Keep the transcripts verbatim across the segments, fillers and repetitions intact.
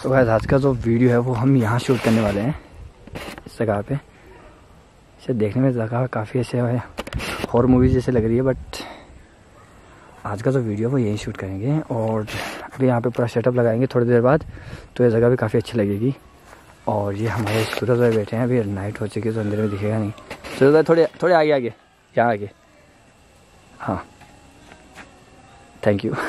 तो गाइस आज का जो वीडियो है वो हम यहाँ शूट करने वाले हैं, इस जगह पे। इसे देखने में जगह काफ़ी अच्छे है, हॉरर मूवी जैसे लग रही है, बट आज का जो वीडियो है वो यहीं शूट करेंगे। और अभी यहाँ पे पूरा सेटअप लगाएंगे थोड़ी देर बाद, तो ये जगह भी काफ़ी अच्छी लगेगी। और ये हमारे सूरज भाई बैठे हैं, अभी नाइट हो चुकी है तो अंदर में दिखेगा नहीं। सूरज भाई थोड़े थोड़े आगे आगे, यहाँ आगे, हाँ थैंक यू।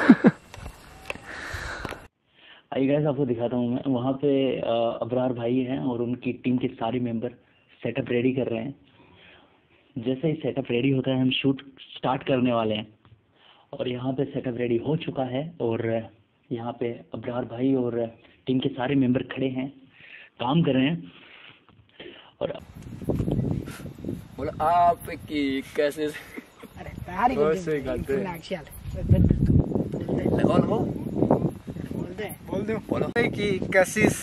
आई गाइस आपको दिखाता हूँ मैं, वहाँ पे अबरार भाई हैं और उनकी टीम के सारे मेंबर सेटअप रेडी कर रहे हैं। जैसे ही सेटअप रेडी होता है हम शूट स्टार्ट करने वाले हैं। और यहाँ पे सेटअप रेडी हो चुका है और यहाँ पे अबरार भाई और टीम के सारे मेंबर खड़े हैं, काम कर रहे हैं। और बोलो आप की कैसे बोल दो बोलो कि कैसीस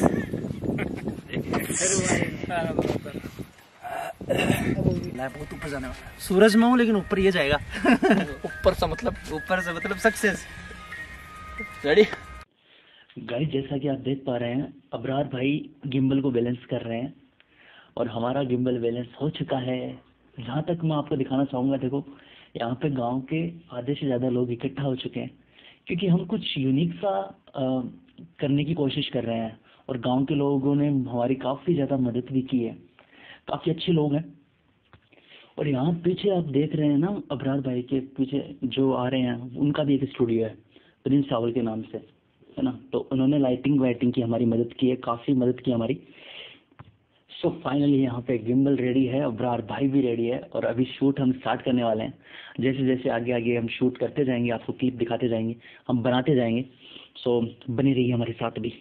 बहुत ऊपर जाने वाला। सूरज में हूँ लेकिन ऊपर ये जाएगा। ऊपर से मतलब ऊपर से मतलब सक्सेस। रेडी गाइस जैसा कि आप देख पा रहे हैं अबरार भाई गिम्बल को बैलेंस कर रहे हैं और हमारा गिम्बल बैलेंस हो चुका है। जहाँ तक मैं आपको दिखाना चाहूँगा, देखो यहाँ पे गांव के आधे से ज़्यादा लोग इकट्ठा हो चुके हैं क्योंकि हम कुछ यूनिक सा आ, करने की कोशिश कर रहे हैं। और गांव के लोगों ने हमारी काफ़ी ज़्यादा मदद भी की है, काफ़ी अच्छे लोग हैं। और यहाँ पीछे आप देख रहे हैं ना, अबरार भाई के पीछे जो आ रहे हैं उनका भी एक स्टूडियो है प्रिंस चावल के नाम से, है ना। तो उन्होंने लाइटिंग वाइटिंग की हमारी मदद की है, काफ़ी मदद की हमारी। सो फाइनली यहाँ पे गिम्बल रेडी है, अबरार भाई भी रेडी है और अभी शूट हम स्टार्ट करने वाले हैं। जैसे जैसे आगे आगे हम शूट करते जाएंगे, आपको क्लिप दिखाते जाएंगे, हम बनाते जाएंगे। सो बनी रहिए हमारे साथ भी।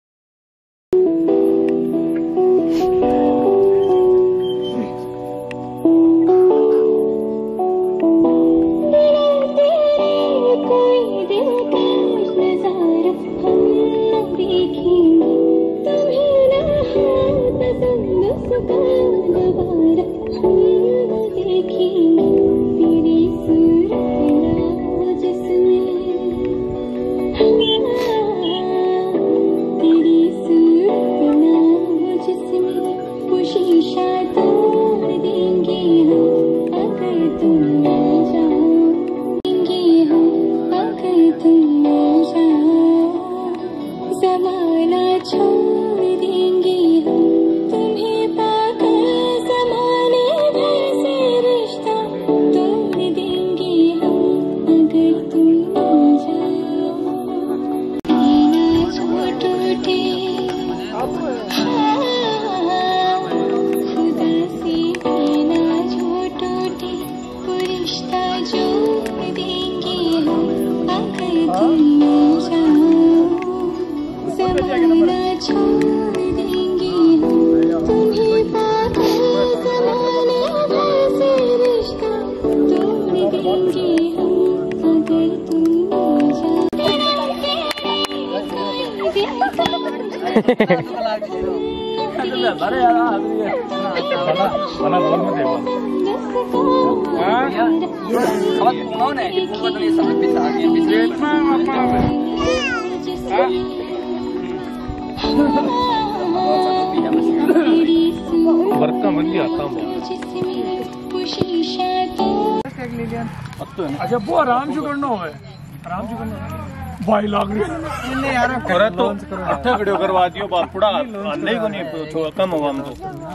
अच्छा वो आराम से करना हो, आराम से करना भाई लाग रही है यार। करे तो अच्छा वीडियो करवा दियो बाप पूरा नहीं को नहीं कम होगा हम तो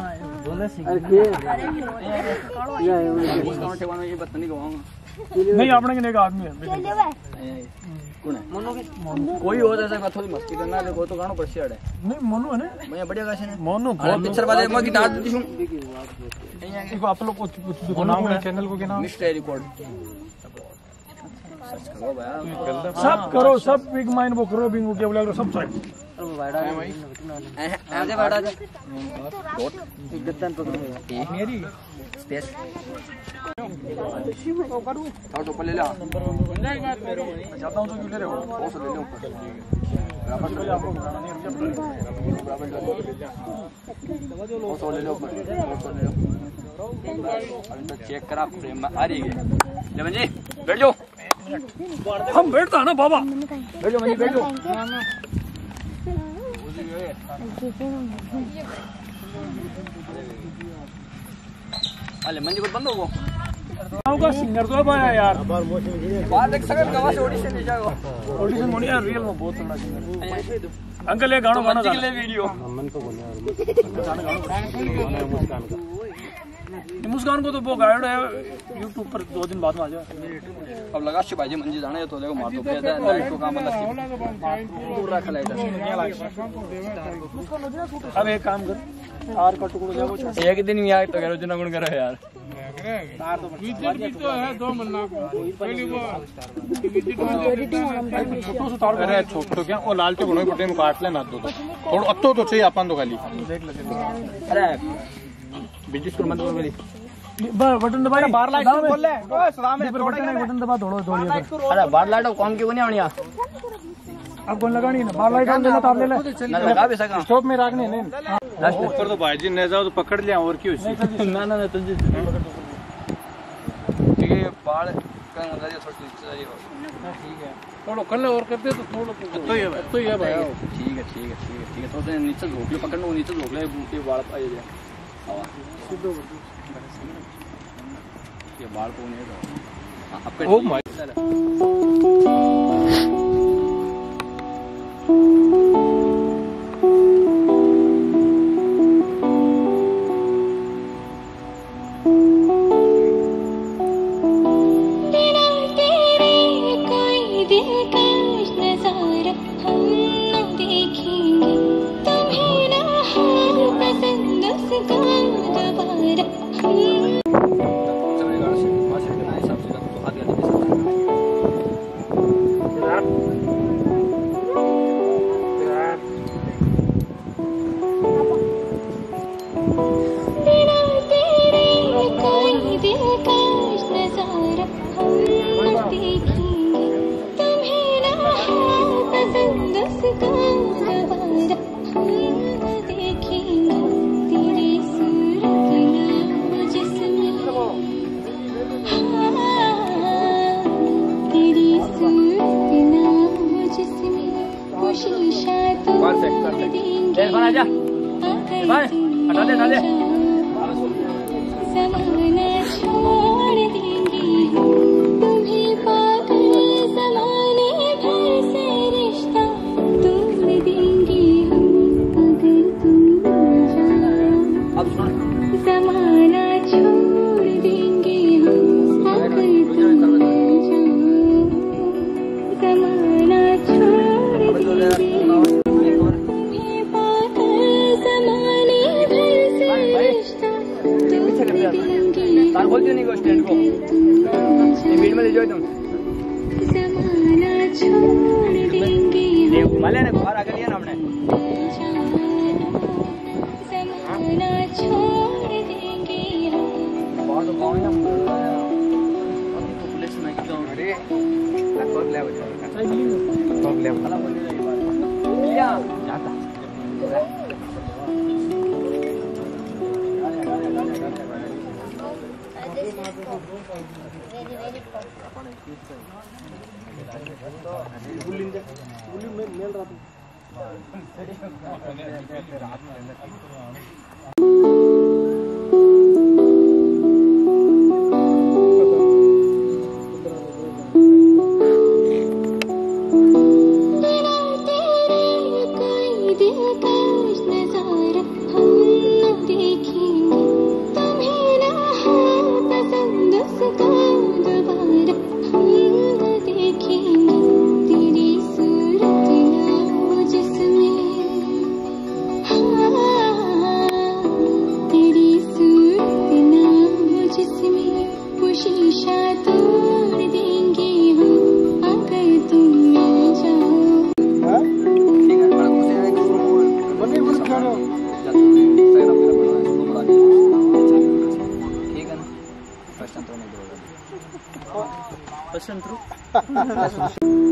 नहीं अपने के आदमी है कोई हो जैसा थोड़ी मस्ती करना देखो तो गानो पछे अड़े नहीं मनु है ना, मैं बढ़िया गाने ने मनु पिक्चर वाले मैं गिटार देती हूं। देखो आप लोग कुछ कुछ नाम है चैनल को, क्या नाम? Mister record. सब करो, सब बिग माइंड वो करो, बिंग क्या बोला सब साइड आजे बैठा जा डॉट गत्तन तो मेरी स्पेस आओ तो ले ले जाता हूं तो क्यों ले रहे हो? वो ले ले ऊपर बराबर ले आपको बताना नहीं, बराबर ले वो ले ले ऊपर अभी तो चेक करा फ्रेम में आ रही है। जमन जी बैठ जाओ, हम बैठता है ना बाबा, बैठ जाओ मनी बैठ जाओ। अरे मंजी को बंद हो गाँव का सिंगर तो है यार। बाहर एक सेकंड गवा से ऑडिशन ले जाओ। ऑडिशन मोनी यार रियल में बहुत तगड़ा सिंगर। अंकल ये गाना गाना के लिए वीडियो मुस्कान को तो वो गायड है यूट्यूब पर दो दिन बाद में आ जाए। अब लगा शिवाजी मंजी जाने तो देखो मार तो पैदा है तो काम मतलब पूरा खलाइटा। अब एक काम कर आर का टुकड़ा जाओ एक दिन में आए तो करो जना गुण करो यार। विजिट भी तो है दो महीना को पहली बार अरे छोटो क्या ओ लाल के गुणों बटे में काट लेना दो थोड़ा अब तो तो चाहिए अपन तो खाली अरे बिजली स्कूल मत बोल बटन दबा बाहर लाइट खोल ले बटन दबा दौड़ो दौड़िए। अरे बाहर लाइट कौन क्यों नहीं आनिया अब कौन लगानी ना बाहर लाइट ऑन देना तार ले ले ना लगा भी सका स्टॉप में रखने नहीं लास्ट ऊपर तो भाईजी ने जाओ तो पकड़ लिया और क्यों ना ना ना तुझे ठीक है बाल का नजरिया थोड़ी सी ठीक है थोड़ा कल और करते तो थोड़ा तो ये तो ये भाई ठीक है ठीक है ठीक है ठीक है थोड़ा नीचे झोंक ले पकड़ना वो नीचे झोंक ले ये बाल आए जाए सीधो ये बाल को नहीं आपका ओ माय आजा भाई हटा दे हटा दे ज़माना छोड़ देंगे तुम्हें पाकर ज़माने भर से रिश्ता तोड़ देंगे हम अगर तुम अब सुन ज़माना छोड़ देंगे हम अगर तुम ज़माना छोड़ देंगे तार बोल दियो नहीं को स्टैंड को ये भीड़ में ले जाओ तुम ज़माना छोड़ देंगे ये माले ने बाहर आकर लिया ना हमने ज़माना छोड़ देंगे बहुत तो गांव है ना अभी तो पुलिस में क्यों अरे कोई ले बचा कोई ले वाला बोल रही बात लिया जाता Passion through.